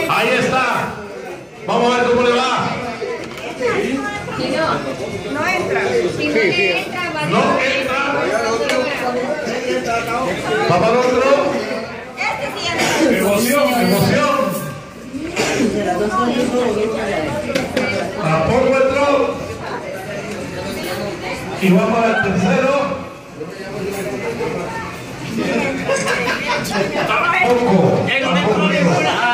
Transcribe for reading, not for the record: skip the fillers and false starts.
Ahí está. Vamos a ver cómo le va. Si no entra. Si no entra, va a No entra. Va para el otro. Emoción, emoción. Tampoco entró. Y va para el tercero. Tampoco.